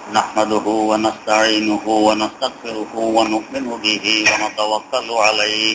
نحمده ونستعينه ونستغفره ونؤمن به ونتوكل عليه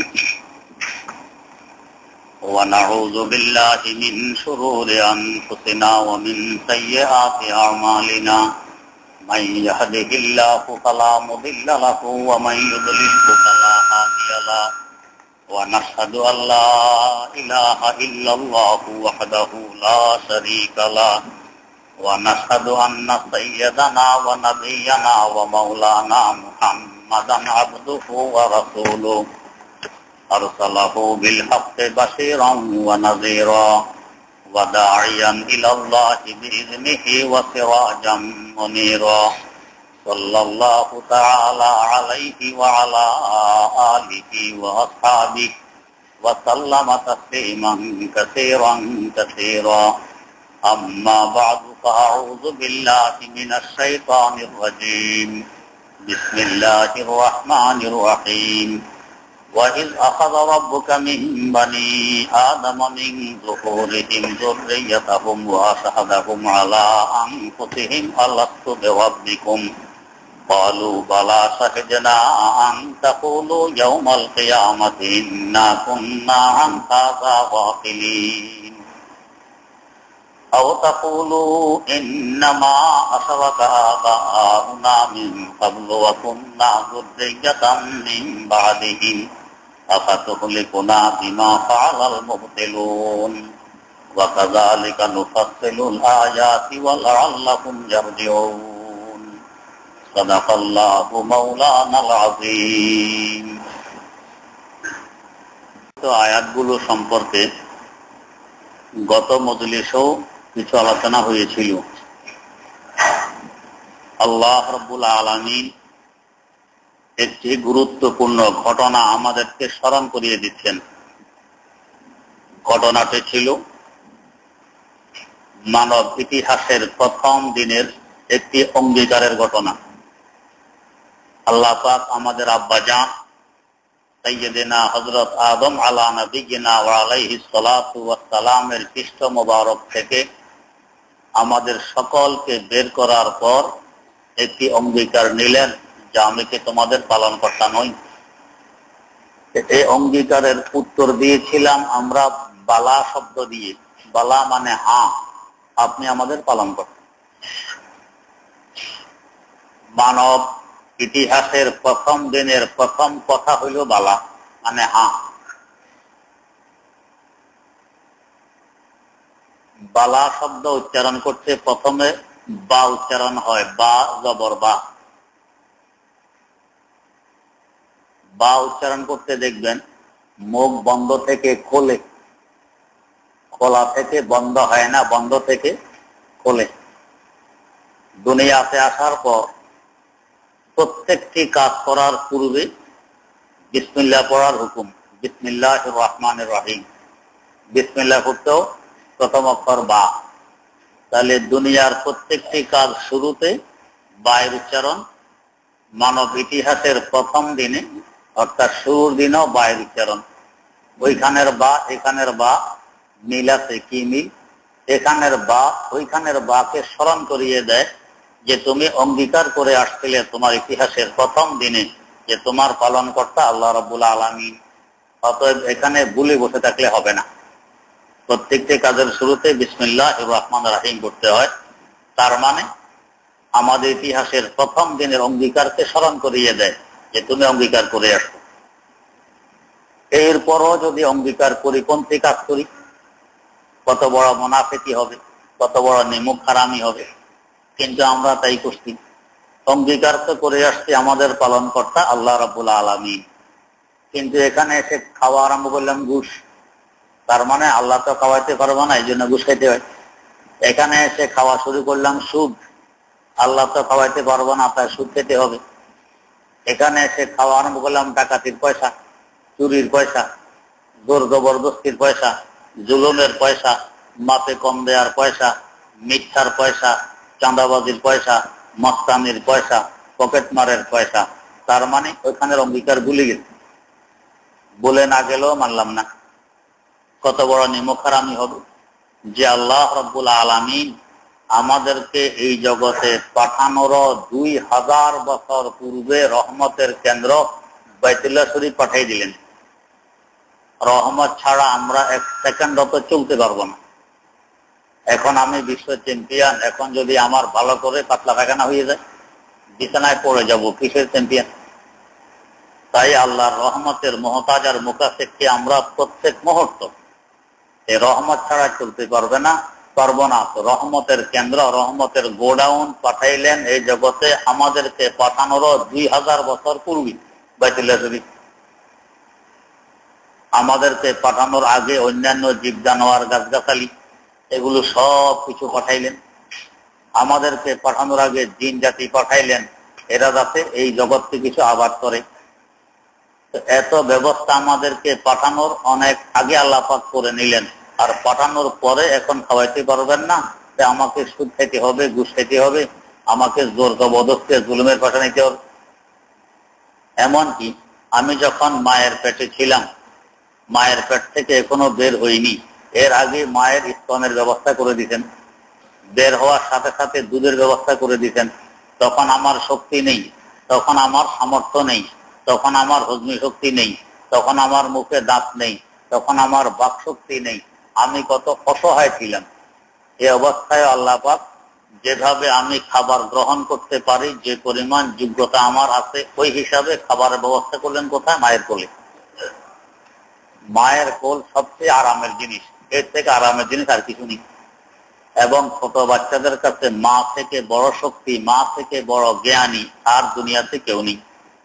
ونعوذ بالله من شرور أنفسنا ومن سيئات أعمالنا من يهده الله فلا مضل له ومن يضلل فلا هادي له ونشهد أن لا إله إلا الله وحده لا شريك له ونشهد أن سيدنا ونبينا ومولانا محمدا عبده ورسوله أرسله بالحق بشيرا ونذيرا وداعيا إلى الله بإذنه وسراجا منيرا صلى الله تعالى عليه وعلى آله وأصحابه وسلم تسليما كثيرا كثيرا أما بعد فأعوذ بالله من الشيطان الرجيم بسم الله الرحمن الرحيم وإذ أخذ ربك من بني آدم من ظهورهم ذريتهم وأشهدهم على أنفسهم ألست بربكم قالوا بلى شهدنا أن تقولوا يوم القيامة إنا كنا عن هذا غافلين أو تقولوا إنما أشرك آباؤنا من قبل وكنا ذرية من بعدهم أفتهلكنا بما فعل المبطلون وكذلك نفصل الآيات ولعلهم يرجعون صدق الله مولانا العظيم তো আয়াতগুলো সম্পর্কে গত মজলিসেও কিছু আলোচনা হয়েছিল। আল্লাহ রাব্বুল আলামিন একটি গুরুত্বপূর্ণ ঘটনা আমাদেরকে স্মরণ করিয়ে দিচ্ছেন। ঘটনাটি ছিল মানব ইতিহাসের প্রথম দিনের একটি অঙ্গীকারের ঘটনা। আল্লাহ পাক আমাদের আব্বাজান সাইয়্যিদিনা হযরত আদম আলা নবিয়িনা ওয়া আলাইহিস সালাতু ওয়াস সালামের পৃষ্ঠ মোবারক থেকে আমাদের সকলকে বের করার পর একটি অঙ্গীকার নিলেন যে আমি কি তোমাদের পালনকর্তা নই। এই অঙ্গীকারের উত্তর দিয়েছিলাম আমরা বালা শব্দ দিয়ে। বালা মানে হ্যাঁ, আপনি আমাদের পালনকর্তা। মানব ইতিহাসের প্রথম দিনের প্রথম কথা হইল বালা মানে হ্যাঁ। বালা শব্দ উচ্চারণ করতে প্রথমে বা উচ্চারণ হয়, বা জবর বা। বা উচ্চারণ করতে দেখবেন মুখ বন্ধ থেকে খোলে, খোলা থেকে বন্ধ হয় না, বন্ধ থেকে খোলে। দুনিয়াতে আসার পর প্রত্যেকটি কাজ করার পূর্বে বিসমিল্লাহ পড়ার হুকুম। বিসমিল্লাহির রহমানির রহিম। বিসমিল্লাহ পড়তেও প্রথম অক্ষর বা। তাহলে দুনিয়ার প্রত্যেকটি কাজ শুরুতে বায়ের উচ্চারণ। মানব ইতিহাসের প্রথম দিনে অর্থাৎ শুরুর দিনও বায়ের উচ্চারণ। ওইখানের বা এখানের বা মিল আছে, কি মিল? এখানের বা ওইখানের বাকে স্মরণ করিয়ে দেয় যে তুমি অঙ্গীকার করে আসছিলে তোমার ইতিহাসের প্রথম দিনে যে তোমার পালনকর্তা আল্লাহ রাব্বুল আলামিন। অতএব এখানে ভুলে বসে থাকলে হবে না। প্রত্যেকটি কাজের শুরুতে বিসমিল্লাহির রহমানির রহিম পড়তে হয়। তার মানে আমাদের ইতিহাসের প্রথম দিনের অঙ্গীকারকে স্মরণ করিয়ে দেয় যে তুমি অঙ্গীকার করে আসো। এরপরও যদি অঙ্গীকার করি, পন্থী কাজ করি, কত বড় মুনাফিকি হবে, কত বড় নিমুখ হারামি হবে। কিন্তু আমরা তাই করছি। অঙ্গীকার তো করে আসছি আমাদের পালনকর্তা আল্লাহ রাব্বুল আলামিন। কিন্তু এখানে এসে খাওয়া আরম্ভ করলাম ঘুষ। তার মানে আল্লাহ তো খাওয়াইতে পারবো না, এই জন্য ঘুষ খাইতে হয়। এখানে এসে খাওয়া শুরু করলাম সুদ। আল্লাহ তো খাওয়াইতে পারবো না, তাই সুদ খেতে হবে। এখানে এসে খাওয়া আরম্ভ করলাম ডাকাতির পয়সা, চুরির পয়সা, জোর জবরদস্তির পয়সা, জুলুমের পয়সা, মাপে কম দেওয়ার পয়সা, মিথ্যার পয়সা, চাঁদাবাজির পয়সা, মস্তানির পয়সা, পকেট মারের পয়সা। তার মানে ওইখানের অঙ্গীকার ভুলে গেছে। বলে না গেলেও মানলাম না। কত বড় নিমুখ হারামি হবে যে আল্লাহ রাব্বুল আলামিন আমাদেরকে এই জগতে পাঠানোর 2000 বছর পূর্বে রহমতের কেন্দ্র বাইতুল্লাহ শরীফ পাঠিয়ে দিলেন। রহমত ছাড়া আমরা এক সেকেন্ডও তো চলতে পারবো না। এখন আমি বিশ্ব চ্যাম্পিয়ন, এখন যদি আমার ভালো করে পাতলা পায়খানা হয়ে যায়, বিছানায় পড়ে যাব, কিসের চ্যাম্পিয়ন? তাই আল্লাহর রহমতের মুহতাজ আর মুকাফিরকে আমরা প্রত্যেক মুহূর্ত এই রহমত ছাড়া চলতে পারবো না। তো রহমতের কেন্দ্র, রহমতের গোডাউন পাঠাইলেন এই জগতে আমাদেরকে পাঠানোর 2000 বছর পূর্বে বাইতুল্লাহ শরীফ। আমাদেরকে পাঠানোর আগে অন্যান্য জীব জানোয়ার গাছগাছালি এগুলো সব কিছু পাঠাইলেন। আমাদেরকে পাঠানোর আগে জিন জাতি পাঠাইলেন, এরা যাতে এই জগৎকে কিছু আবাদ করে। এত ব্যবস্থা আমাদেরকে পাঠানোর অনেক আগে আল্লাহ পাক করে নিলেন, আর পাঠানোর পরে এখন খাওয়াইতে পারবেন না, আমাকে সুদ খেতে হবে, ঘুষ খেতে হবে, আমাকে জোর জবরদস্তি জুলুমের পাঠা নিতে হবে। এমনকি আমি যখন মায়ের পেটে ছিলাম, মায়ের পেট থেকে এখনো বের হইনি, এর আগে মায়ের স্তনের ব্যবস্থা করে দিতেন। বের হওয়ার সাথে সাথে দুধের ব্যবস্থা করে দিতেন। তখন আমার শক্তি নেই, তখন আমার সামর্থ্য নেই, তখন আমার হজমি শক্তি নেই, তখন আমার মুখে দাঁত নেই, তখন আমার বাক শক্তি নেই। আমি কত অসহায় ছিলাম। এই অবস্থায় আল্লাহ পাক যেভাবে আমি খাবার গ্রহণ করতে পারি, যে পরিমাণ যোগ্যতা আমার আছে, ওই হিসাবে খাবারের ব্যবস্থা করলেন কোথায়? মায়ের কোলে। মায়ের কোল সবচেয়ে আরামের জিনিস, এর থেকে আরামের জিনিস আর কিছু নেই। এবং ছোট বাচ্চাদের কাছে মা থেকে বড় শক্তি, মা থেকে বড় জ্ঞানী আর দুনিয়াতে কেউ নেই।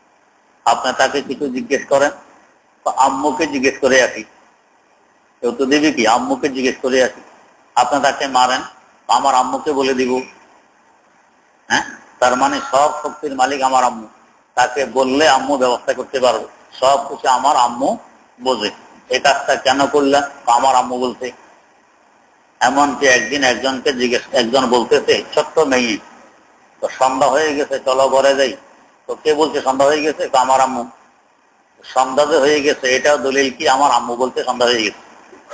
আপনি তাকে কিছু জিজ্ঞেস করেন, তো আম্মুকে জিজ্ঞেস করে আসি, কেউ তো দিবি কি? আম্মুকে জিজ্ঞেস করে আসি। আপনি তাকে মারেন, আমার আম্মুকে বলে দিব। হ্যাঁ, তার মানে সব শক্তির মালিক আমার আম্মু। তাকে বললে আম্মু ব্যবস্থা করতে পারবে, সব কিছু আমার আম্মু বোঝে। এই কাজটা কেন করলাম? আমার আম্মু বলছে। এমনকি একদিন একজন বলতেছে, ছোট্ট মেয়ে, তো সন্ধ্যা হয়ে গেছে, চলো ঘরে যাই। তো কে বলছে সন্ধ্যা হয়ে গেছে? তো আমার আম্মু। সন্ধ্যা যে হয়ে গেছে এটাও দলিল কি? আমার আম্মু বলতে সন্ধ্যা হয়ে গেছে।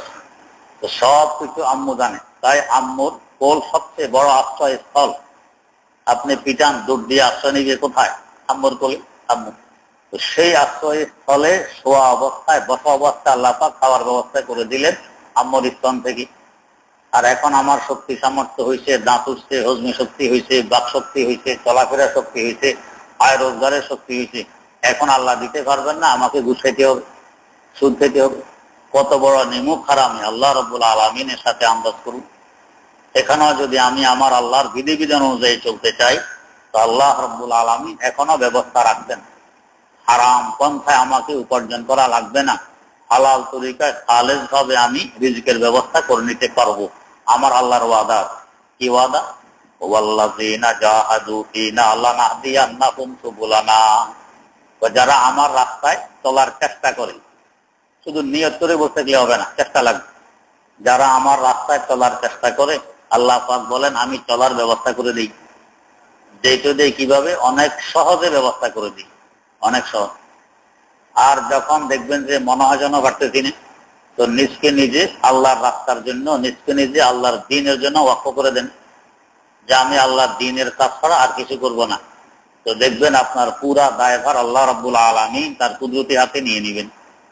তো সব কিছু আম্মু জানে। তাই আম্মুর কোল সবচেয়ে বড় আশ্রয়স্থল। আপনি পিটান, দৌড় দিয়ে আশ্রয় নিবে কোথায়? আম্মুর কোলে। আম্মু। তো সেই আশ্রয়স্থলে শোয়া অবস্থায়, বসা অবস্থায় আল্লাহ পাক খাওয়ার ব্যবস্থা করে দিলেন আম্মুর স্তন থেকে। আর এখন আমার শক্তি সামর্থ্য হয়েছে, দাঁত উঠছে, হজমি শক্তি হয়েছে, বাক শক্তি হয়েছে, চলাফেরার শক্তি হয়েছে, আয় রোজগারের শক্তি হয়েছে। এখন আল্লাহ দিতে পারবেন না, আমাকে ঘুষ খেতে হবে, সুদ খেতে হবে। কত বড় নিমুখ হারামি আল্লাহ রাব্বুল আলামিনের সাথে আন্দাজ করুন। এখানেও যদি আমি আমার আল্লাহর বিধিবিধান অনুযায়ী চলতে চাই, তো আল্লাহ রাব্বুল আলামিন এখনো ব্যবস্থা রাখবেন। হারাম পন্থায় আমাকে উপার্জন করা লাগবে না, হালাল তরিকায় খালেজ ভাবে আমি রিজিকের ব্যবস্থা করে নিতে পারবো। আমার আল্লাহর ওয়াদা। কি ওয়াদা? ওয়াল্লাযীনা জাহাদু ফীনা লানাহদিয়ান্নাহুম সুবুলানা। যারা আমার রাস্তায় চলার চেষ্টা করে, শুধু নিয়ত করে বসে গেলে হবে না, চেষ্টা লাগবে। যারা আমার রাস্তায় চলার চেষ্টা করে, আল্লাহ পাক বলেন আমি চলার ব্যবস্থা করে দিই। যেটা দেই কিভাবে? অনেক সহজে ব্যবস্থা করে দিই, অনেক সহজ। আর যখন দেখবেন যে মনে হয় যেন পারতেছি না, তো নিজকে নিজে আল্লাহর রাস্তার জন্য, নিজকে নিজে আল্লাহর দ্বীনের জন্য ওয়াকফ করে দেন, যে আমি আল্লাহর দ্বীনের কাজ ছাড়া আর কিছু করব না। তো দেখবেন আপনার পুরা দায়ভার আল্লাহ রাব্বুল আলামিন তার কুদরতি হাতে নিয়ে নেবেন।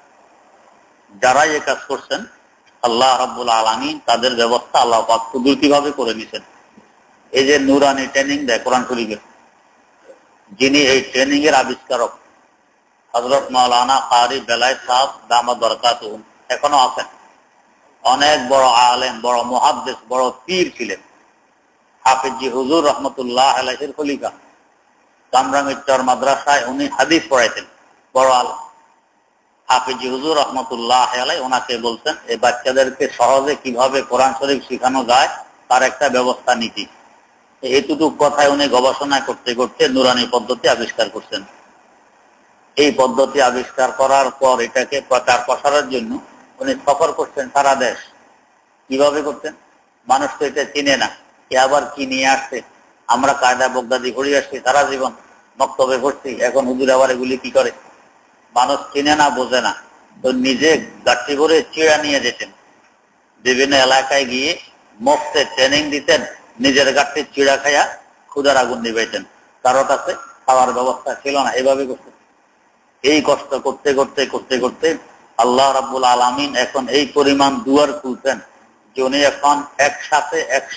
যারা এই কাজ করছেন, আল্লাহ রাব্বুল আলামিন তাদের ব্যবস্থা আল্লাহ পাক কুদরতি ভাবে করে নিছেন। এই যে নুরানি ট্রেনিং দেয় কোরআন শরীফের, যিনি এই ট্রেনিং এর আবিষ্কারক হযরত মাওলানা কারি বেলায়েত সাহেব দামাত বরকাতুহুম, এখনো আছেন। অনেক বড় আলেম, বড় মুহাদ্দিস, বড় পীর ছিলেন। হাফিজি হুজুর রহমতুল্লাহ আলাইহির খলিফা। কামরাঙ্গীরচর মাদ্রাসায় উনি হাদিস পড়াইতেন, বড় আলেম। হাফিজি হুজুর রহমতুল্লাহ আলাই ওনাকে বলছেন এই বাচ্চাদেরকে সহজে কিভাবে কোরআন শরীফ শেখানো যায় তার একটা ব্যবস্থা নীতি। এতটুকু কথায় উনি গবেষণা করতে করতে নুরানি পদ্ধতি আবিষ্কার করছেন। এই পদ্ধতি আবিষ্কার করার পর এটাকে প্রচার প্রসারের জন্য উনি সফর করছেন সারা দেশ। কিভাবে করছেন? মানুষ তো এটা চিনে না, কে আবার কি নিয়ে আসছে। আমরা কায়দা বগদাদি ঘুরে আসছি সারা জীবন, বক্তব্যে ঘুরছি, এখন হুজুর আবার এগুলি কি করে? মানুষ চিনে না, বোঝে না। তো নিজে গাড়ি করে চিড়া নিয়ে যেতেন, বিভিন্ন এলাকায় গিয়ে মুফতে ট্রেনিং দিতেন, নিজের গাঠে চিড়া খাইয়া ক্ষুধার আগুন নিবাইতেন, কারোর কাছে খাওয়ার ব্যবস্থা ছিল না, এভাবে করতে এই কষ্ট করতে করতে করতে করতে আল্লাহ রাব্বুল আলামিন এখন এই পরিমাণ দুয়ার খুলছেন যে উনি এখন একসাথে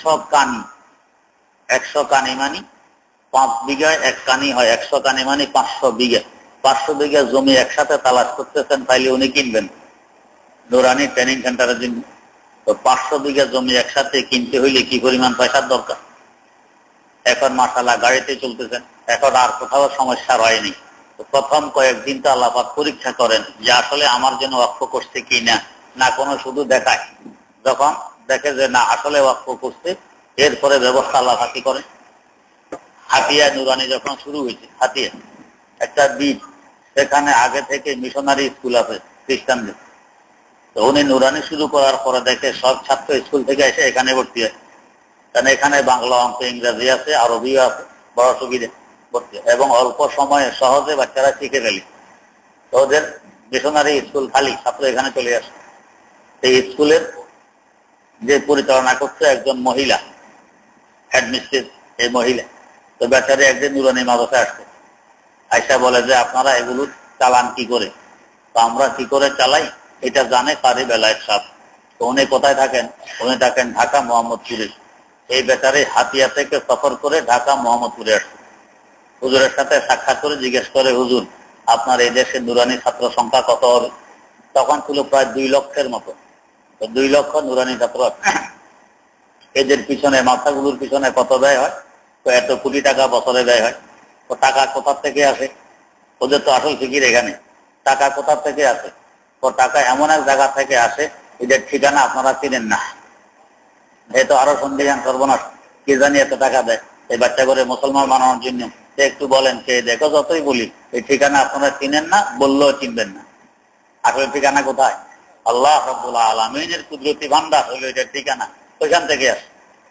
100 কানি মানে 5 বিঘায় 1 কানি হয়, 100 কানি মানে 500 বিঘা, 500 বিঘা জমি একসাথে তালাশ করতেছেন, তাইলে উনি কিনবেন নুরানি ট্রেনিং সেন্টারের জন্য। তো 500 বিঘা জমি একসাথে কিনতে হইলে কি পরিমাণ পয়সার দরকার। এখন মাশাআল্লাহ গাড়িতে চলতেছেন, এখন আর কোথাও সমস্যা হয়নি। তো প্রথম কয়েকদিন তো আল্লাহ পাক পরীক্ষা করেন যে আসলে আমার জন্য ওয়াকফ করছে কি না, না কোনো শুধু দেখায়। যখন দেখে যে না আসলে ওয়াকফ করছে, এরপরে ব্যবস্থা আল্লাহ পাক কি করেন। হাতিয়া নুরানি যখন শুরু হয়েছে, হাতিয়া একটা দ্বীপ, সেখানে আগে থেকে মিশনারি স্কুল আছে খ্রিস্টানদের। তো উনি নুরানি শুরু করার পরে দেখে সব ছাত্র স্কুল থেকে এসে এখানে ভর্তি হয়, কারণ এখানে বাংলা, অঙ্ক, ইংরেজি আছে, আরবিও আছে, বড় সুবিধা ভর্তি হয় এবং অল্প সময়ে সহজে বাচ্চারা শিখে ফেলে। তো ওদের মিশনারি স্কুল খালি, ছাত্র এখানে চলে আসে। এই স্কুলের যে পরিচালনা করছে একজন মহিলা, হেডমিস্ট্রেস এই মহিলা। তো বেচারে একদিন নুরানি মাদ্রাসায় আসছে, আয়সা বলে যে আপনারা এগুলো চালান কি করে। তো আমরা কি করে চালাই এটা জানে কারি বেলায় সাপ। তো উনি কোথায় থাকেন, উনি থাকেন ঢাকা মোহাম্মদপুরে। এই বেচারে হাতিয়া থেকে সফর করে ঢাকা মোহাম্মদপুরে আসছে। হুজুরের সাথে সাক্ষাৎ করে জিজ্ঞেস করে, হুজুর আপনার এই দেশে নুরানি ছাত্র সংখ্যা কত হবে। তখন ছিল প্রায় 2 লক্ষের মতো। তো 2 লক্ষ নুরানি ছাত্র, এদের পিছনে মাথাগুলোর পিছনে কত ব্যয় হয়, তো এত কোটি টাকা বছরে ব্যয় হয়। তো টাকা কোথা থেকে আসে, ওদের তো আসল ফিকির এখানে, টাকা কোথা থেকে আসে। তো টাকা এমন এক জায়গা থেকে আসে এদের ঠিকানা আপনারা চিনেন না। এই তো আরো সন্দেহান সর্বনাশ, কি জানি এত টাকা দেয় এই বাচ্চা করে মুসলমান বানানোর জন্য। একটু বলেন, কে দেখো যতই বলি এই ঠিকানা আপনারা চিনেন না, বললেও চিনবেন না। আসলে ঠিকানা কোথায়, আল্লাহ রাব্বুল আলামিনের কুদরতি ভান্ডার হলো এটার ঠিকানা, ওইখান থেকে আসে।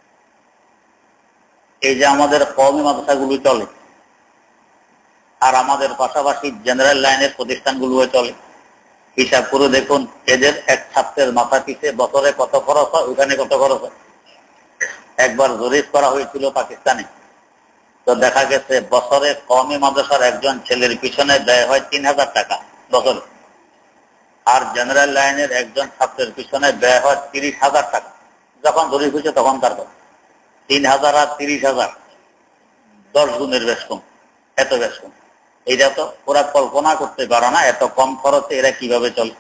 এই যে আমাদের কওমি মাদ্রাসাগুলো চলে, আর আমাদের পাশাপাশি জেনারেল লাইনের প্রতিষ্ঠানগুলো চলে, হিসাব করে দেখুন এদের এক ছাত্রের মাথা পিছে বছরে কত খরচ হয়, ওখানে কত খরচ হয়। একবার জরিপ করা হয়েছিল পাকিস্তানে, তো দেখা গেছে বছরে কওমি মাদ্রাসার একজন ছেলের পিছনে ব্যয় হয় 3000 টাকা বছরে, আর জেনারেল লাইনের একজন ছাত্রের পিছনে ব্যয় হয় 30,000 টাকা। যখন জরিপ হয়েছে তখন তার 3000 আর 30,000 10 গুণের বেশ কম, এত বেশ কম। এটা তো ওরা কল্পনা করতে পারে না এত কম খরচে এরা কিভাবে চলে।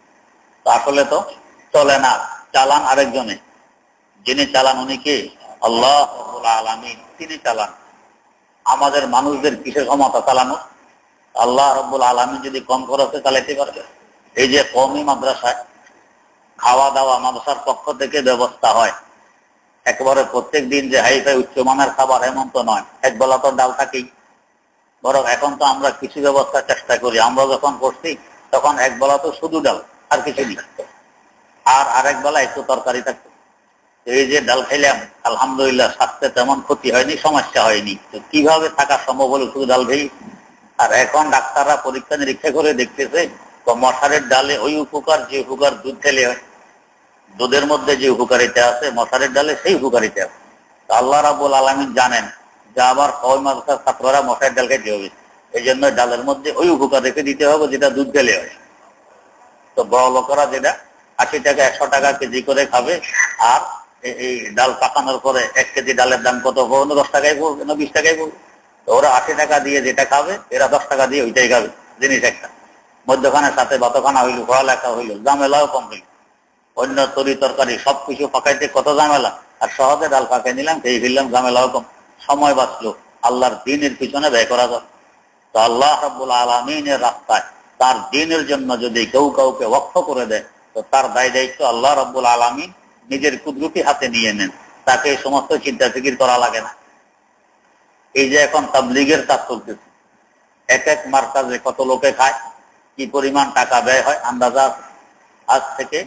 আসলে তো চলে না, চালান আরেকজনে। যিনি চালান উনি কে, আল্লাহ রাব্বুল আলামিন, তিনি চালান। আমাদের মানুষদের কিসের ক্ষমতা চালানো, আল্লাহ রাব্বুল আলামিন যদি কম খরচে চালাইতে পারবে। এই যে কওমি মাদ্রাসায় খাওয়া দাওয়া মাদ্রাসার পক্ষ থেকে ব্যবস্থা হয়, একেবারে প্রত্যেক দিন যে হাইফাই উচ্চমানের খাবার এমন তো নয়, একবেলা তো ডাল থাকেই। বরং এখন তো আমরা কিছু ব্যবস্থা চেষ্টা করি, আমরা যখন করছি তখন একবেলা তো শুধু ডাল আর কিছু নেই, আর আরেক বেলা একটু তরকারি থাকতো। এই যে ডাল খাইলাম আলহামদুলিল্লাহ, স্বাস্থ্যে তেমন ক্ষতি হয়নি, সমস্যা হয়নি। তো কিভাবে থাকা সম্ভব হলো শুধু ডাল খেয়ে। আর এখন ডাক্তাররা পরীক্ষা নিরীক্ষা করে দেখতেছে তো মশারের ডালে ওই উপকার যে উপকার দুধ খেলে হয়, দুধের মধ্যে যে উপকারিতা আছে মশারের ডালে সেই উপকারিতা আছে। আল্লাহ রাব্বুল আলামিন জানেন যে আবার কওমি মাদ্রাসার ছাত্ররা মশারের ডাল খেতে হবে, এই জন্য ডালের মধ্যে ওই উপকার রেখে দিতে হবে যেটা দুধ খেলে হয়। তো বড় লোকেরা যেটা 80 টাকা 100 টাকা কেজি করে খাবে, আর এই ডাল পাকানোর পরে 1 কেজি ডালের দাম কত পড়বে, 10 টাকায় পড়বে না 20 টাকায় পড়বে। তো ওরা 80 টাকা দিয়ে যেটা খাবে, এরা 10 টাকা দিয়ে ওইটাই খাবে। জিনিস একটা, মধ্যখানের সাথে ভাতখানা হইল, পড়ালেখা হইল, ঝামেলাও কম হইল। অন্য তরি তরকারি সবকিছু পাকাইতে কত ঝামেলা, আর সহজে ডাল পাকাই নিলাম, খেয়ে ফেললাম, ঝামেলাও কম, সময় বাঁচলো, আল্লাহর দ্বীনের পিছনে ব্যয় করা যায়। তো আল্লাহ রাব্বুল আলামিনের রাস্তায় তার দ্বীনের জন্য যদি কেউ কাউকে ওয়াকফ করে দেয়, তো তার দায় দায়িত্ব আল্লাহ রাব্বুল আলামিন নিজের কুদরতি হাতে নিয়ে নেন, তাকে এই সমস্ত চিন্তা ফিকির করা লাগে না। এই যে এখন তাবলীগের কাজ চলতেছে, এক এক মার্কাজে কত লোকে খায়, কি পরিমাণ টাকা ব্যয় হয় আন্দাজা। আজ থেকে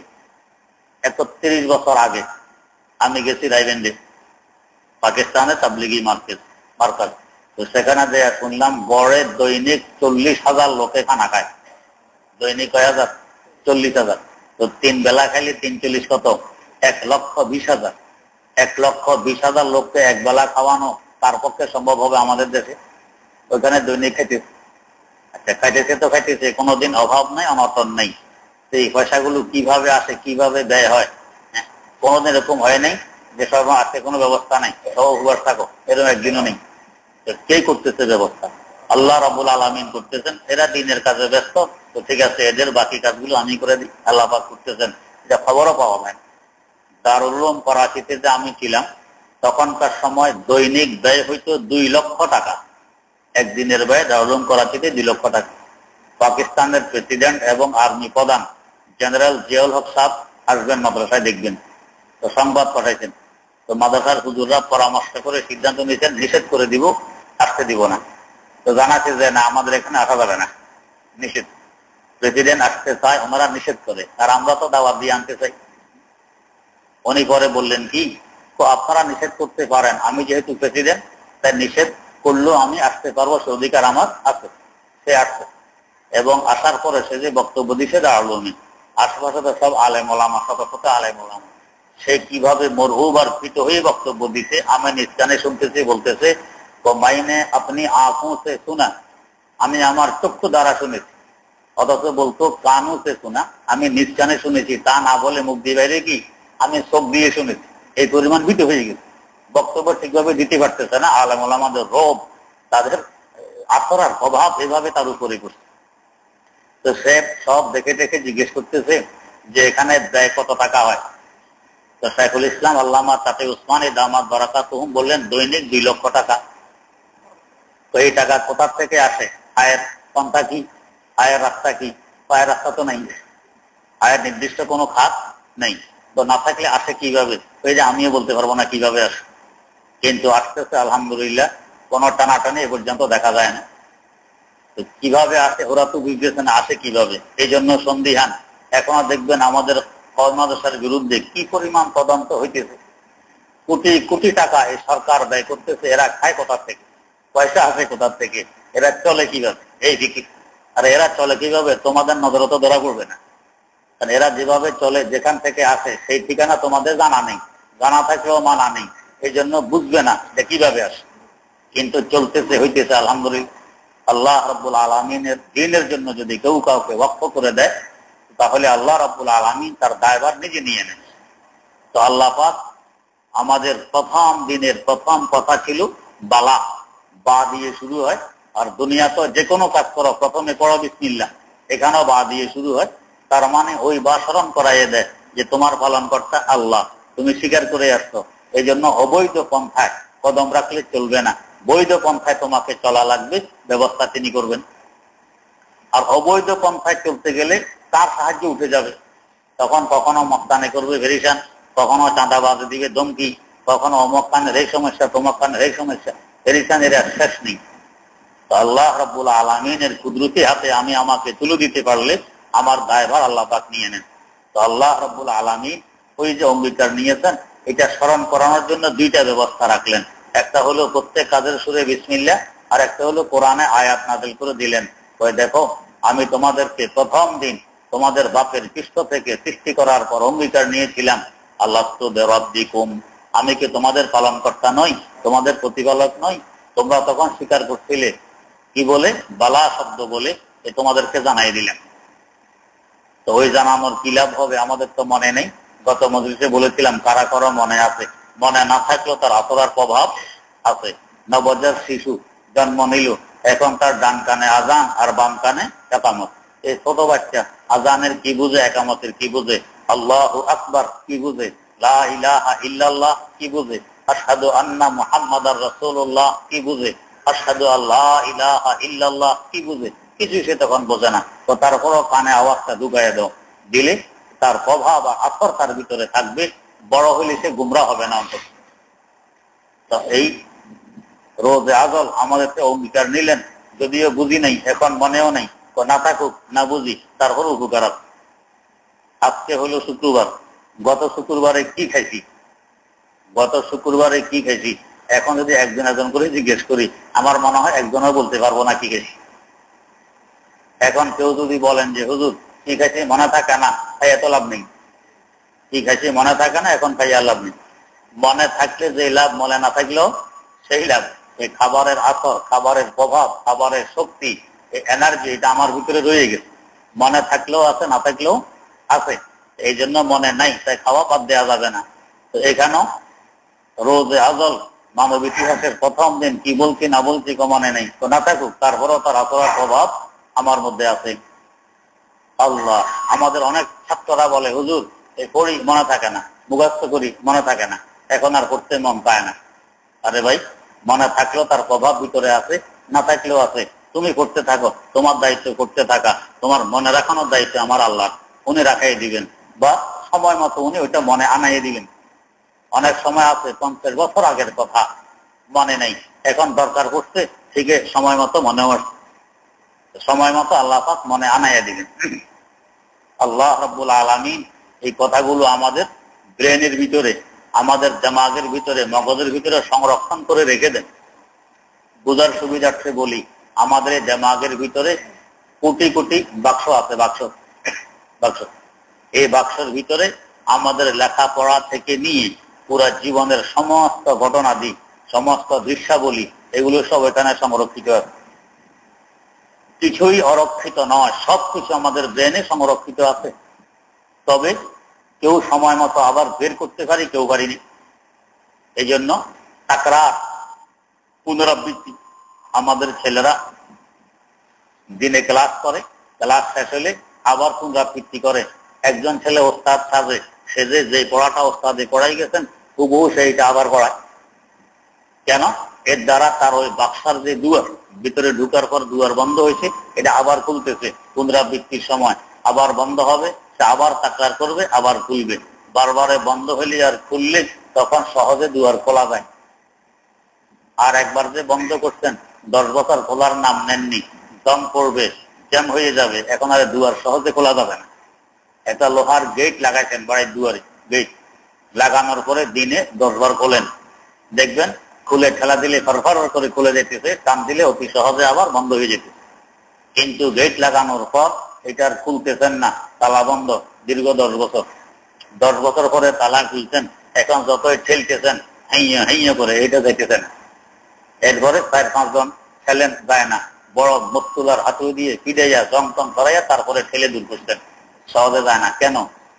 31 বছর আগে আমি গেছি রাইবেন্ডে, পাকিস্তানে তাবলীগী মার্কাজ। তো সেখানে যে শুনলাম গড়ে দৈনিক 40,000 লোকে খানা খায়। দৈনিক কয় হাজার, 40,000। তো 3 বেলা খাইলে 3 40 কত, 1,20,000। 1,20,000 লোককে একবেলা খাওয়ানো তার পক্ষে সম্ভব হবে আমাদের দেশে? ওইখানে দৈনিক খাইতেছে। আচ্ছা, খাইতেছে তো খাইতেছে, কোনোদিন অভাব নাই, অনটন নেই। এই পয়সাগুলো কিভাবে আসে, কিভাবে ব্যয় হয়? কোনোদিন এরকম হয় নাই যে সব আজকে কোনো ব্যবস্থা নাই, সব উপবাস থাকো, এরকম একদিনও নেই। কে করতেছে ব্যবস্থা? আল্লাহ রাব্বুল আলামিন করতেছেন। এরা দিনের কাজে ব্যস্ত, তো ঠিক আছে, এদের বাকি কাজগুলো আমি করে দিই, আল্লাহ পাক করতেছেন। এটা খবরও পাওয়া যায়। দারুল উলুম করাচিতে যে আমি ছিলাম, তখনকার সময় দৈনিক ব্যয় হইতো 2 লক্ষ টাকা। একদিনের ব্যয় দারুল উলুম করাচিতে 2 লক্ষ টাকা। পাকিস্তানের প্রেসিডেন্ট এবং আর্মি প্রধান জেনারেল জিয়াউল হক সাহেব আসবেন মাদ্রাসায়, দেখবেন। তো সংবাদ পাঠাইছেন। তো মাদ্রাসার হুজুররা পরামর্শ করে সিদ্ধান্ত নিয়েছেন, নিষেধ করে দিব, আসতে দিব না। তো জানাচ্ছে যে না, আমাদের এখানে আসা যাবে না, নিষেধ। প্রেসিডেন্ট আসতে চায়, ওনারা নিষেধ করে, আর আমরা তো দাওয়াত দিয়ে আনতে চাই। উনি পরে বললেন কি, তো আপনারা নিষেধ করতে পারেন, আমি যেহেতু প্রেসিডেন্ট, তাই নিষেধ করলেও আমি আসতে পারবো, সে অধিকার আমার আছে। সে আসছে, এবং আসার পরে সে যে বক্তব্য দিছে দারুল উলুমে, আশেপাশে তো সব আলেম ওলামা, শত শত আলেম ওলামা। সে কিভাবে মরহুব আর ফিট হয়ে বক্তব্য দিতে আমি নিজ কানে শুনতেছি। বলতেছে, তো মাইনে আপনি আঁখোं से सुना, আমি আমার চক্ষু দ্বারা শুনেছি। অথচ বলতো কানু সে শোনা, আমি নিজ কানে শুনেছি, তা না বলে মুখ দিয়ে বাইরে কি আমি চোখ দিয়ে শুনেছি। এই পরিমাণ ভীত হয়ে গেছে, বক্তব্য ঠিকভাবে দিতে পারতেছে না। আলেম ওলামাদের রব, তাদের আচরার প্রভাব এভাবে তার উপরে পড়ছে। তো সে সব দেখে দেখে জিজ্ঞেস করতেছে যে এখানে ব্যয় কত টাকা হয়? তো শাইখুল ইসলাম আল্লামা তাতে উসমানী দামাত বারাকাতুহুম বললেন, দৈনিক 2 লক্ষ টাকা। তো এই টাকা কোথা থেকে আসে? আয়ের পন্থা কি, আয়ের রাস্তা কি? আয়ের রাস্তা তো নাই, আয়ের নির্দিষ্ট কোনো খাত নেই। তো না থাকলে আসে কিভাবে? ওই যে আমিও বলতে পারবো না কিভাবে আসে, কিন্তু আসতেছে আলহামদুলিল্লাহ। কোনো টানাটানি এ পর্যন্ত দেখা যায় না। তো কিভাবে আসে ওরা তো বুঝতেছে না, আসে কিভাবে, এই জন্য সন্দিহান। এখনো দেখবেন আমাদের মাদ্রাসার বিরুদ্ধে কি পরিমাণ তদন্ত হইতেছে। কোটি কোটি টাকা এই সরকার ব্যয় করতেছে, এরা খায় কোথা থেকে, পয়সা আসে কোথা থেকে, এরা চলে কিভাবে, এই দিকে। আর এরা চলে কিভাবে তোমাদের নজরে তো ধরা পড়বে না, কারণ এরা যেভাবে চলে, যেখান থেকে আসে সেই ঠিকানা তোমাদের জানা নেই, জানা থাকলেও মানা নেই, এই জন্য বুঝবে না যে কিভাবে আসে। কিন্তু চলতেছে, হইতেছে আলহামদুলিল্লাহ। আল্লাহ রাব্বুল আলামিনের দ্বীনের জন্য যদি কেউ কাউকে ওয়াকফ করে দেয়, তাহলে আল্লাহ রাব্বুল আলামিন তার দায়ভার নিজে নিয়ে নেন। তো আল্লাহ পাক আমাদের প্রথম দিনের প্রথম কথা ছিল বালা, বা দিয়ে শুরু হয়। আর দুনিয়া তো যে কোনো কাজ করো প্রথমে পড়ো বিসমিল্লাহ, এখানেও বা দিয়ে শুরু হয়। তার মানে ওই বা স্মরণ করাইয়ে দেয় যে তোমার পালনকর্তা আল্লাহ, তুমি স্বীকার করে আসছো। এই জন্য অবৈধ পন্থায় কদম রাখলে চলবে না, বৈধ পন্থায় তোমাকে চলা লাগবে, ব্যবস্থা তিনি করবেন। আর অবৈধ পন্থায় চলতে গেলে তার সাহায্য উঠে যাবে। তখন কখনো মস্তানি করবে ভেরিসান, কখনো চাঁদাবাজ দিবে ধমকি, কখনো অমুক কানের এই সমস্যা, তমুক কানের এই সমস্যা, ভেরিসানের আর শেষ নেই। তো আল্লাহ রাব্বুল আলামিনের কুদরতি হাতে আমি আমাকে তুলে দিতে পারলে আমার দায়ভার আল্লাহ পাক নিয়ে নেন। তো আল্লাহ রাব্বুল আলামিন ওই যে অঙ্গীকার নিয়েছেন, এটা স্মরণ করানোর জন্য 2টা ব্যবস্থা রাখলেন। একটা হলো প্রত্যেক কাজের সুরে বিসমিল্লাহ, আর একটা হলো কোরআনে আয়াত নাযিল করে দিলেন। ওই দেখো, আমি তোমাদেরকে প্রথম দিন তোমাদের বাপের পৃষ্ঠ থেকে সৃষ্টি করার পর অঙ্গীকার নিয়েছিলাম, আল্লাহু বিরাব্বিকুম, আমি কি তোমাদের পালনকর্তা নই, তোমাদের প্রতিপালক নই? তোমরা তখন স্বীকার করছিলে, কি বলে? বালা শব্দ বলে তোমাদেরকে জানাই দিলেন। তো ওই জানানোর কি লাভ হবে? আমাদের তো মনে নেই। গত মজলিসে বলেছিলাম, কারা কারো মনে আছে, মনে না থাকলেও তার আতরার প্রভাব আছে। নবজাত শিশু জন্ম নিল, এখন তার ডান কানে আজান আর বাম কানে একামত। এই ছোট বাচ্চা আজানের কি বুঝে, একামতের কি বুঝে, আল্লাহু আকবার কি বুঝে, লা ইলাহা ইল্লাল্লাহ কি বুঝে, আশহাদু আন্না মুহাম্মাদার রাসূলুল্লাহ কি বুঝে, আশহাদু আল্লা ইলাহা ইল্লাল্লাহ কি বুঝে? কিছুই সে তখন বোঝে না। তো তারপরও কানে আওয়াজটা ঢুকাইয়া দাও, দিলে তার প্রভাব বা আথর তার ভিতরে থাকবে। বড় হইলে সে গুমরা হবে না অন্তত। তো এই রোজে আজল আমাদেরকে অঙ্গীকার নিলেন, যদিও বুঝি নাই, এখন মনেও নাই, তো না থাকুক, না বুঝি, তারপর উপকার আছে। আজকে হলো শুক্রবার, গত শুক্রবারে কি খাইছি, গত শুক্রবারে কি খাইছি, এখন যদি একজন একজন করে জিজ্ঞেস করি, আমার মনে হয় একজনও বলতে পারবো না কি খাইছি। এখন কেউ যদি বলেন যে হুজুর কি খাইছি মনে থাকে না, খাই এত লাভ নেই, কি খাইছি মনে থাকে না, এখন খাই আর লাভ নেই। মনে থাকলে যে লাভ, মনে না থাকলেও সেই লাভ। এই খাবারের আসর, খাবারের প্রভাব, খাবারের শক্তি, এই এনার্জি, এটা আমার ভিতরে রয়ে গেছে। মনে থাকলেও আছে, না থাকলেও আছে। এই জন্য মনে নাই, তাই খাওয়া বাদ দেওয়া যাবে না। তো এখানেও রোজে আজল, মানব ইতিহাসের প্রথম দিন কি বলছি না বলছি মনে নেই, তো না থাকুক, তারপরেও তার আসরার প্রভাব আমার মধ্যে আছে। আল্লাহ, আমাদের অনেক ছাত্ররা বলে, হুজুর এই পড়ি মনে থাকে না, মুখস্থ করি মনে থাকে না, এখন আর পড়তে মন পায় না। আরে ভাই, মনে থাকলেও তার প্রভাব ভিতরে আছে, না থাকলেও আছে। তুমি করতে থাকো, তোমার দায়িত্ব করতে থাকা, তোমার মনে রাখানোর দায়িত্ব আমার আল্লাহ, উনি রাখাই দিবেন, বা সময় মতো উনি ওইটা মনে আনাই দিবেন। অনেক সময় আছে 50 বছর আগের কথা মনে নেই, এখন দরকার পড়ছে, ঠিক সময় মতো মনে আসছে, সময় মতো আল্লাহ পাক মনে আনাইয়া দিবেন। আল্লাহ রাব্বুল আলামিন এই কথাগুলো আমাদের ব্রেনের ভিতরে, আমাদের দিমাগের ভিতরে, মগজের ভিতরে সংরক্ষণ করে রেখে দেন। বুঝার সুবিধার্থে বলি, আমাদের এই দিমাগের ভিতরে কোটি কোটি বাক্স আছে, বাক্স বাক্স এই বাক্সের ভিতরে আমাদের লেখাপড়া থেকে নিয়ে পুরা জীবনের সমস্ত ঘটনাদি, সমস্ত দৃশ্যাবলী, এগুলো সব এখানে সংরক্ষিত আছে। কিছুই অরক্ষিত নয়, সবকিছু আমাদের ব্রেনে সংরক্ষিত আছে। তবে কেউ সময় মতো আবার বের করতে পারি, কেউ পারিনি। এই জন্য তাকরার, পুনরাবৃত্তি। আমাদের ছেলেরা দিনে ক্লাস করে, ক্লাস শেষ হলে আবার পুনরাবৃত্তি করে। একজন ছেলে ওস্তাদ সাজে, সেজে যে পড়াটা ওস্তাদে পড়াই গেছেন হুবহু সেইটা আবার পড়ায়। কেন? এর দ্বারা তার ওই বাক্সার যে দুয়ার, ভিতরে ঢুকার পর দুয়ার বন্ধ হয়েছে, এটা আবার খুলতেছে। পুনরাবৃত্তির সময় আবার বন্ধ হবে, সে আবার তাকরার করবে, আবার খুলবে। বারবারে বন্ধ হলে আর খুললে তখন সহজে দুয়ার খোলা যায়। আর একবার যে বন্ধ করছেন, 10 বছর খোলার নাম নেননি, দম পড়বে, জ্যাম হয়ে যাবে, এখন আর দুয়ার সহজে খোলা যাবে না। একটা লোহার গেট লাগাইছেন বাড়ির দুয়ারে, গেট লাগানোর পরে দিনে 10 বার খোলেন, দেখবেন খুলে ঠেলা দিলে ফরফর করে খুলে যেতেছে, টান দিলে অতি সহজে আবার বন্ধ হয়ে যেতেছে। কিন্তু গেট লাগানোর পর এটার খুলতেছেন না, তালা বন্ধ, দীর্ঘ 10 বছর। 10 বছর পরে তালা খুলছেন, এখন যতই ঠেলতেছেন হাইয়া হাইয়া করে, এটা যাইতেছেন। এরপরে 4-5 জন ঠেলেন, যায় না, বড় মস্তুলার হাতু দিয়ে পিড়াইয়া জং টং করাইয়া তারপরে ঠেলে দূর করছেন, সহজে যায় না। কেন?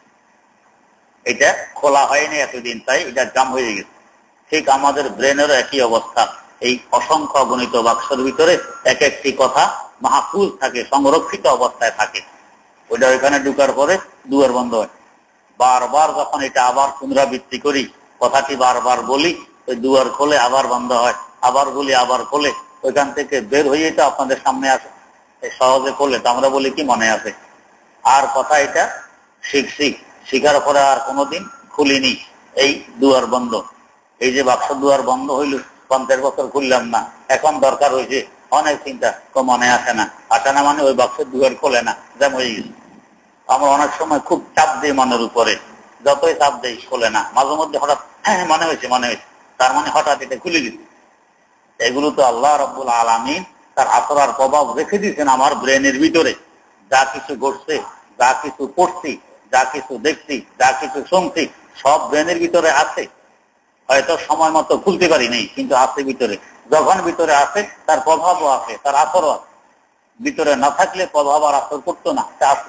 এটা খোলা হয়নি এতদিন, তাই এটা জাম হয়ে গেছে। ঠিক আমাদের ব্রেনেরও একই অবস্থা। এই অসংখ্য গণিত বাক্সের ভিতরে এক একটি কথা মাহফুজ থাকে, সংরক্ষিত অবস্থায় থাকে। ওইটা ওইখানে ঢুকার পরে দুয়ার বন্ধ হয়। বারবার যখন এটা আবার পুনরাবৃত্তি করি, কথাটি বারবার বলি, ওই দুয়ার খোলে, আবার বন্ধ হয়, আবার বলি, আবার খোলে, ওইখান থেকে বের হয়ে তো আপনাদের সামনে আসে সহজে খোলে। তো আমরা বলি কি মনে আছে। আর কথা এটা শিখছি, শিখার পরে আর কোনোদিন খুলিনি, এই দুয়ার বন্ধ। এই যে বাক্স দুয়ার বন্ধ হইল, 50 বছর খুললাম না, এখন দরকার হয়েছে, অনেক চিন্তা, মনে আসে না। আসে না মানে ওই বাক্সের দুয়ার খোলে না, যেমন হয়ে গেছে। আমরা অনেক সময় খুব চাপ দিই মনের উপরে, যতই চাপ দেই খোলে না। মাঝে মধ্যে হঠাৎ মনে হয়েছে, মনে হয়েছে, তার মানে হঠাৎ এটা খুলে গেছে। এগুলো তো আল্লাহ রাব্বুল আলামিন তার আসরার প্রভাব রেখে দিয়েছেন আমার ব্রেনের ভিতরে। যা কিছু ঘটছে, যা কিছু পড়ছি, যা কিছু দেখছি, যা কিছু শুনছি, সব ব্রেনের ভিতরে আছে। হয়তো সময় মতো খুলতে পারি নাই, কিন্তু আছে ভিতরে। যখন ভিতরে আছে, তার প্রভাবও আছে, তার আসরও আছে। ভিতরে না থাকলে প্রভাব আর আসর করতো না।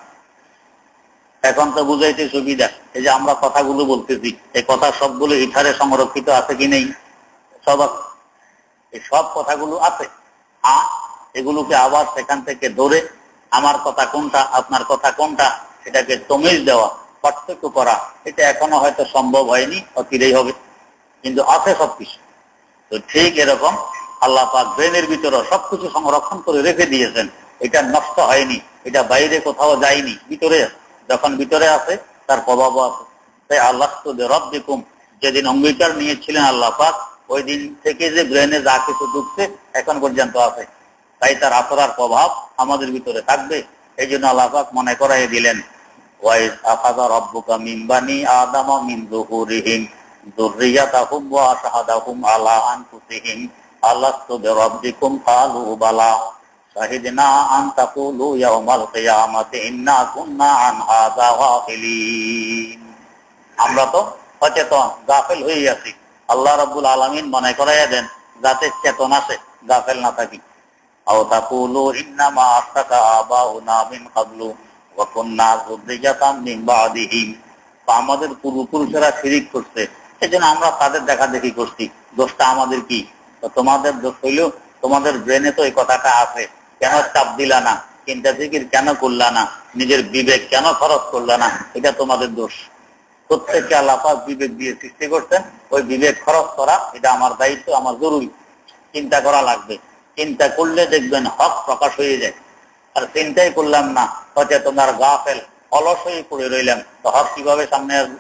এখন তো বুঝাইতে সুবিধা, এই যে আমরা কথাগুলো বলতেছি, এই কথা সবগুলো ইথারে সংরক্ষিত আছে কি নেই? সব আছে। এই সব কথাগুলো আছে। এগুলোকে আবার সেখান থেকে ধরে আমার কথা কোনটা, আপনার কথা কোনটা, সেটাকে তমিজ দেওয়া, পার্থক্য করা, এটা এখনো হয়তো সম্ভব হয়নি, অচিরেই হবে, কিন্তু আছে সবকিছু। তো ঠিক এরকম আল্লাহ পাক ব্রেনের ভিতরে সবকিছু সংরক্ষণ করে রেখে দিয়েছেন। এটা নষ্ট হয়নি, এটা বাইরে কোথাও যায়নি, ভিতরে। যখন ভিতরে আছে, তার প্রভাবও আছে। তাই আল্লাহ রাব্বিকুম, যেদিন অঙ্গীকার নিয়েছিলেন আল্লাহ পাক, ওই দিন থেকে যে ব্রেনে যা কিছু ঢুকছে এখন পর্যন্ত আছে, তাই তার আসরার প্রভাব আমাদের ভিতরে থাকবে। এই জন্য আল্লাহ পাক মনে করাই দিলেন, ওয়াইজ আখাযা রাব্বুকা মিন বানি আদামা মিন যুহুরিহিম যুররিয়াতাহুম ওয়া আশহাদাহুম আলা আনফুসিহিম আলাস্তু বিরাব্বিকুম ক্বালু বালা শাহিদনা আন তাকুলু ইয়াওমাল কিয়ামাতি ইন্না কুন্না আন হাযা গাফিলিন। আমরা তো সচেতন, গাফেল হয়ে আছি। আল্লাহ রাব্বুল আলামিন মনে করাইয়া দেন যাতে চেতন আসে, গাফেল না থাকি। আও তাকুলু ইন্নামা আশরাকা আবাউনা মিন ক্বাবলু ওয়া কুননা যুররিয়াতাম মিন বাদিহিম। আমাদের পূর্বপুরুষেরা শিরিক করছে, সেজন্য আমরা তাদের দেখাদেখি করছি, দোষটা আমাদের কি? তো তোমাদের দোষ হইল তোমাদের ব্রেনে তো এই কথাটা আছে, কেন চাপ দিলা না, চিন্তা জিকির কেন করলা না, নিজের বিবেক কেন খরচ করলা না, এটা তোমাদের দোষ। প্রত্যেককে আল্লাহ পাক বিবেক দিয়ে সৃষ্টি করছেন, ওই বিবেক খরচ করা এটা আমার দায়িত্ব, আমার জরুরি। চিন্তা করা লাগবে, চিন্তা করলে দেখবেন হক প্রকাশ হয়ে যায়। আর চিন্তাই করলাম না, সচেতন আর গাফেল অলস হয়ে পড়ে রইলাম, তো হক কিভাবে সামনে আসবে?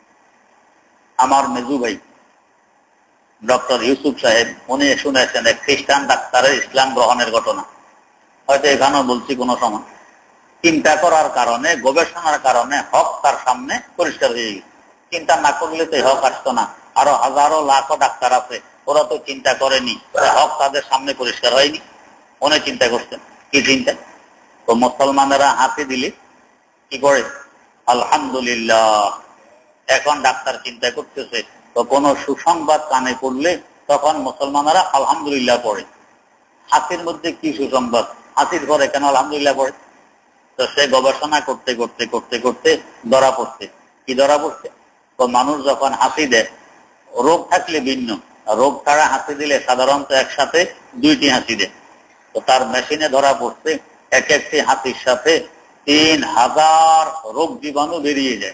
আমার মেজু ভাই ডক্টর ইউসুফ সাহেব, উনি শুনেছেন এক খ্রিস্টান ডাক্তারের ইসলাম গ্রহণের ঘটনা, হয়তো এখানেও বলছি কোনো সময়। চিন্তা করার কারণে, গবেষণার কারণে হক তার সামনে পরিষ্কার হয়ে গেছে। চিন্তা না করলে তো হক আসতো না। আরো হাজারো লাখো ডাক্তার আছে, ওরা তো চিন্তা করেনি, হক তাদের সামনে পরিষ্কার হয়নি। উনি চিন্তা করছেন, কি চিন্তা? তো মুসলমানেরা হাসি দিলে কি করে? আলহামদুলিল্লাহ। এখন ডাক্তার চিন্তা করতেছে, তো কোনো সুসংবাদ কানে পড়লে তখন মুসলমানেরা আলহামদুলিল্লাহ পড়ে। হাসির মধ্যে কি সুসংবাদ? হাসির পরে কেন আলহামদুলিল্লাহ পড়ে? তো সে গবেষণা করতে করতে করতে করতে ধরা পড়ছে। কি ধরা পড়ছে? তো মানুষ যখন হাসি দেয়, রোগ থাকলে ভিন্ন, রোগ ছাড়া হাসি দিলে সাধারণত একসাথে দুইটি হাসি দেয়। তো তার মেশিনে ধরা পড়ছে এক একটি হাসির সাথে 3000 রোগ জীবাণু বেরিয়ে যায়।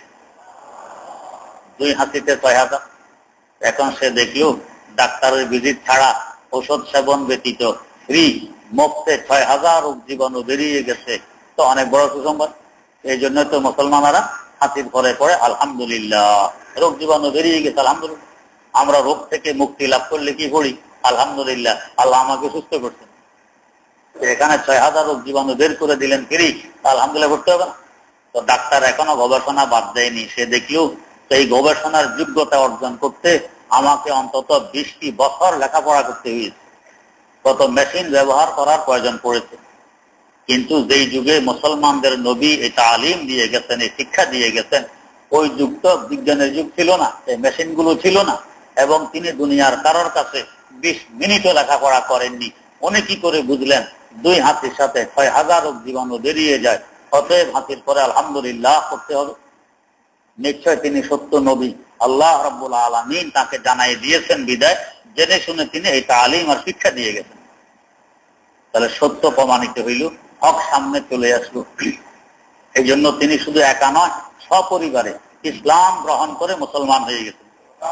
দুই হাসিতে 6000। এখন সে দেখলো ডাক্তারের ভিজিট ছাড়া, ওষুধ সেবন ব্যতীত ফ্রি মুক্তে 6000 রোগ জীবাণু বেরিয়ে গেছে। তো অনেক বড় সুসংবাদ। এই জন্য তো মুসলমানেরা হাসির পরে পরে আলহামদুলিল্লাহ, রোগ জীবাণু বেরিয়ে গেছে আলহামদুলিল্লাহ। আমরা রোগ থেকে মুক্তি লাভ করলে কি পড়ি? আলহামদুলিল্লাহ, আল্লাহ আমাকে সুস্থ করছেন। এখানে 6000 রোগ জীবাণু বের করে দিলেন ফ্রি, আলহামদুলিল্লাহ করতে হবে না? তো ডাক্তার এখনো গবেষণা বাদ দেয়নি। সে দেখলো এই গবেষণার যোগ্যতা অর্জন করতে আমাকে অন্তত 20টি বছর লেখাপড়া করতে হয়েছে, কত মেশিন ব্যবহার করার প্রয়োজন পড়েছে। কিন্তু যেই যুগে মুসলমানদের নবী এই তালিম দিয়ে গেছেন, এই শিক্ষা দিয়ে গেছেন, ওই যুগ তো বিজ্ঞানের যুগ ছিল না, এই মেশিনগুলো ছিল না, এবং তিনি দুনিয়ার কারোর কাছে 20 মিনিটও লেখাপড়া করেননি। উনি কি করে বুঝলেন দুই হাতির সাথে 6000 রোগ জীবাণু বেরিয়ে যায়, অতএব হাতির পরে আলহামদুলিল্লাহ করতে হবে? নিশ্চয় তিনি সত্য নবী, আল্লাহ রাব্বুল আলামিন তাকে জানাই দিয়েছেন বিদায় জেনে শুনে তিনি এই তালিম আর শিক্ষা দিয়ে গেছেন। তাহলে সত্য প্রমাণিত হইল, হক সামনে চলে আসলো। এই জন্য তিনি শুধু একা নয়, সপরিবারে ইসলাম গ্রহণ করে মুসলমান হয়ে গেছেন।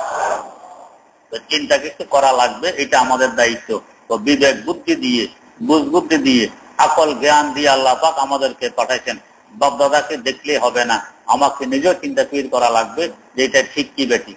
চিন্তা কিছু করা লাগবে, এটা আমাদের দায়িত্ব। তো বিবেক বুদ্ধি দিয়ে, বুঝ বুদ্ধি দিয়ে, আকল জ্ঞান দিয়ে আল্লাহ পাক আমাদেরকে পাঠাইছেন। বাপ-দাদাকে দেখলে হবে না, আমাকে নিজেও চিন্তা করা লাগবে যে এটা ঠিক কি বেঠিক।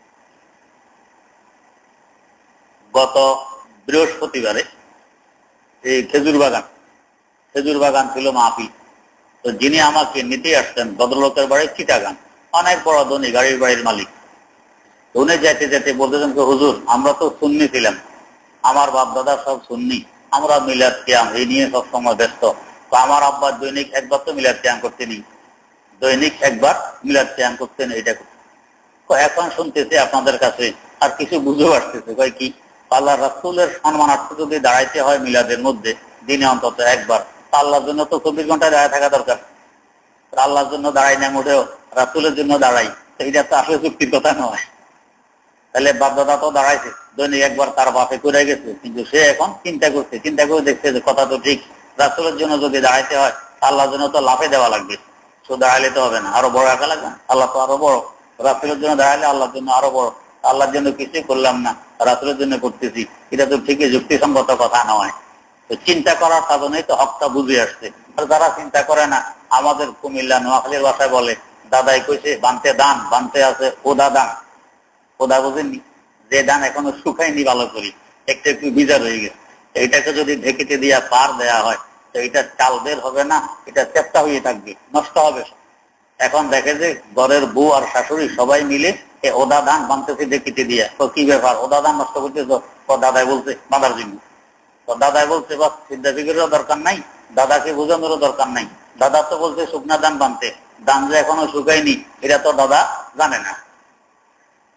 গত বৃহস্পতিবারে এই খেজুর বাগান ছিল মাহফিল। তো যিনি আমাকে নিতে আসছেন ভদ্রলোকের বাড়ি চিটাগাং, অনেক বড় ধনী, গাড়ির বাড়ির মালিক। উনি যেতে যেতে বলতেছেন, হুজুর আমরা তো সুন্নি ছিলাম, আমার বাপ দাদা সব সুন্নি, আমরা মিলাদ কিয়াম এই নিয়ে সবসময় ব্যস্ত। তো আমার আব্বা দৈনিক একবার তো মিলাদ কিয়াম করতেনি, দৈনিক একবার মিলাদ কিয়াম করতেন। এটা তো এখন শুনতেছি আপনাদের কাছে আর কিছু বুঝে আসতেছে, কয় কি আল্লাহ রাসূলের সম্মানার্থে যদি দাঁড়াইতে হয় মিলাদের মধ্যে দিনে অন্তত একবার, আল্লাহর জন্য তো 24 ঘন্টায় দাঁড়ায় থাকা দরকার। আল্লাহর জন্য দাঁড়াই না মোটেও, রাসূলের জন্য দাঁড়াই, এইটা তো আসলে যুক্তির কথা নয়। তাহলে বাপদাদা তো দাঁড়াইছে, দৈনিক একবার তার বাপে করে গেছে, কিন্তু সে এখন চিন্তা করছে, চিন্তা করে দেখছে যে কথা তো ঠিক, রাসূলের জন্য যদি দাঁড়াইতে হয় আল্লাহর জন্য তো লাফে দেওয়া লাগবে, শুধু দাঁড়াইলে তো হবে না, আরো বড় একা লাগবে। আল্লাহ তো আরো বড়, রাসূলের জন্য দাঁড়াইলে আল্লাহর জন্য আরো বড়। আল্লাহর জন্য কিছুই করলাম না, রাসূলের জন্য করতেছি, এটা তো ঠিকই যুক্তিসঙ্গত কথা নয়। তো চিন্তা করার সাধনেই তো হকটা বুঝে আসছে। আর যারা চিন্তা করে না, আমাদের কুমিল্লা নোয়াখালীর ভাষায় বলে দাদাই কইছে বানতে দান, বানতে আছে ওদা দান। ওদা বুঝেননি? যে ধান এখনো শুকায়নি ভালো করি, একটু একটু ভিজা রয়ে গেছে, এইটাকে যদি ঢেকেতে দিয়া পার দেয়া হয় তো এটা চাল বের হবে না, এটা চেষ্টা হয়ে থাকবে, নষ্ট হবে। এখন দেখে যে ঘরের বউ আর শাশুড়ি সবাই মিলে ওদা ধান বানতেছে ঢেকিতে দিয়া। তো কি ব্যাপার, ওদা ধান নষ্ট করতেছ? দাদাই বলছে বাঁধার জন্য। তো দাদাই বলছে বাস, চিন্তা ফিকিরেরও দরকার নাই, দাদাকে বোঝানোরও দরকার নাই। দাদা তো বলছে শুকনা ধান বানতে, ধান যে এখনো শুকায়নি এটা তো দাদা জানে না।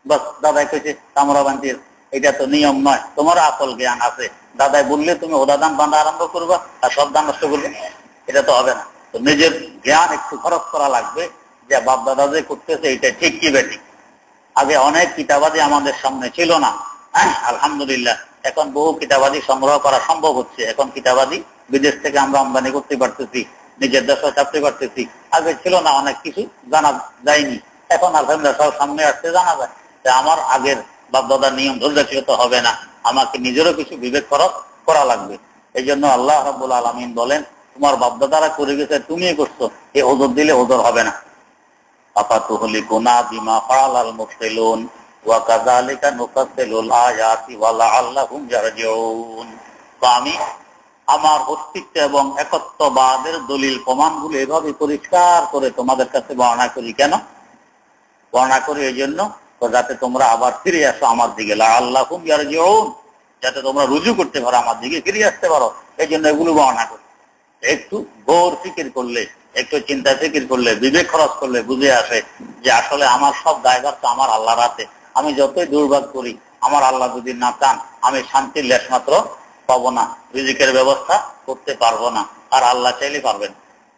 বাস দাদাই কইছে আমরা বান্ধি, এটা তো নিয়ম নয়, তোমার আকল জ্ঞান আছে, দাদাই বললে তুমি ওদা ধান বাঁধা আরম্ভ করবা আর সব ধান নষ্ট করবে, এটা তো হবে না। তো নিজের জ্ঞান একটু খরচ করা লাগবে যে বাপ দাদা যে করতেছে এটা ঠিক কি বেঠিক। আগে অনেক কিতাবাদি আমাদের সামনে ছিল না, আলহামদুলিল্লাহ এখন বহু কিতাবাদি সংগ্রহ করা সম্ভব হচ্ছে। এখন কিতাবাদি বিদেশ থেকে আমরা আমদানি করতে পারতেছি, নিজের দেশে ছাপতে পারতেছি। আগে ছিল না, অনেক কিছু জানা যায়নি, এখন আলহামদুলিল্লাহ সব সামনে আসতে জানা যায়। আমার আগের বাপদাদার নিয়ম ধরে রাখলে তো হবে না, আমাকে নিজেরও কিছু বিবেক খরচ করা লাগবে। এই জন্য আল্লাহ রাব্বুল আলামিন বলেন, তোমার বাপদাদারা করে গেছে, তুমি করছো, এই ওজর দিলে ওজর হবে না। আফাতুহলিকুনা বিমা ফাআলাল মুফসিলুন ওয়া কাযালিকা নুফাসসিলুল আয়াতি ওয়া লাআল্লাহুম ইয়ারজিউন। তো আমি আমার অস্তিত্ব এবং একত্ববাদের দলিল প্রমাণগুলো এভাবে পরিষ্কার করে তোমাদের কাছে বর্ণনা করি। কেন বর্ণনা করি? এই জন্য যাতে তোমরা আবার ফিরে আসো আমার দিকে, লাআল্লাহুম ইয়ারজিউন, যাতে তোমরা রুজু করতে পারো, আমার দিকে ফিরে আসতে পারো। এই জন্য এগুলো বর্ণনা করি। একটু গৌর ফিকির করলে, একটু চিন্তা ফিকির করলে, বিবেক খরচ করলে বুঝে আসে যে আসলে আমার সব দায়ভার তো আমার আল্লাহর হাতে। আমি যতই দুর্ভাগ করি, আমার আল্লাহ যদি না চান আমি শান্তির লেশ মাত্র পাবো না, রিজিকের ব্যবস্থা করতে পারবো না। আর আল্লাহ চাইলে পারবেন।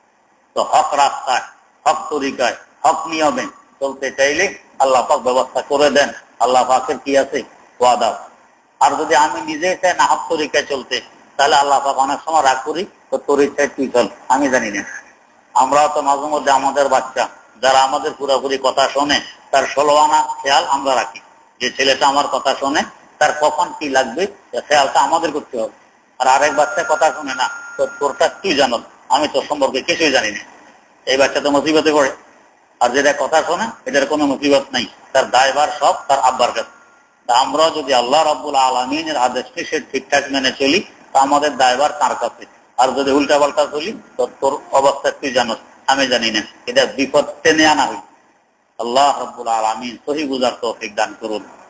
তো হক রাস্তায়, হক তরিকায়, হক নিয়মে চলতে চাইলে আল্লাহ পাক ব্যবস্থা করে দেন। আল্লাহ পাকের কি আছে? ওয়াদা। আর যদি আমি নিজেই চাই না হক তরিকায় চলতে, তাহলে আল্লাহ পাক অনেক সময় রাগ করি, তো তোর ইচ্ছায় তুই চল, আমি জানি না। আমরাও তো মাঝে মধ্যে আমাদের বাচ্চা যারা আমাদের পুরোপুরি কথা শোনে, তার 16 আনা খেয়াল আমরা রাখি, যে ছেলেটা আমার কথা শোনে, তার কখন কি লাগবে খেয়ালটা আমাদের করতে হবে। আর আরেক বাচ্চা কথা শোনে না, তো তোরটা তুই জানো, আমি তোর সম্পর্কে কিছুই জানি না। এই বাচ্চা তো মুসিবতে পড়ে। আর যেটা কথা শোনে এটার কোনো মুসিবত নাই, তার দায়ভার সব তার আব্বার কাছে। তা আমরা যদি আল্লাহ রাব্বুল আলামিনের আদেশ নিষেধ ঠিকঠাক মেনে চলি, তা আমাদের দায়ভার তার কাছে। আর যদি উল্টা পাল্টা চলি, তো তোর অবস্থা তুই জানো, আমি জানি না। এটা বিপদ টেনে আনা হই। আল্লাহ রাব্বুল আলামিন সহি বুঝার তৌফিক দান করুন।